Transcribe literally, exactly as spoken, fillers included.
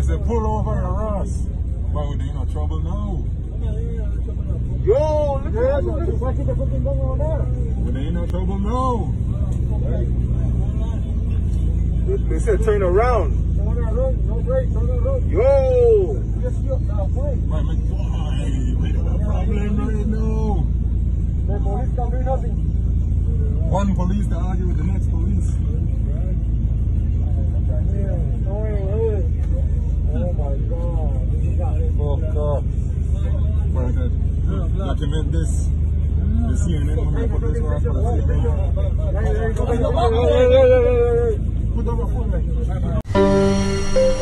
say pull over your Ross. But we ain't no trouble now. Yo, look at that. Why keep the fucking gun on there? We ain't no trouble now. They, they said turn around. Turn around, no break, turn around. Yo! Yes, you now play. Why, my boy, we got a problem right now. The police can do nothing. One police to argue with the next police. Oh my God. Fuck up. But uh, document this. The C N N when they put this off for the C N N. Put up a phone.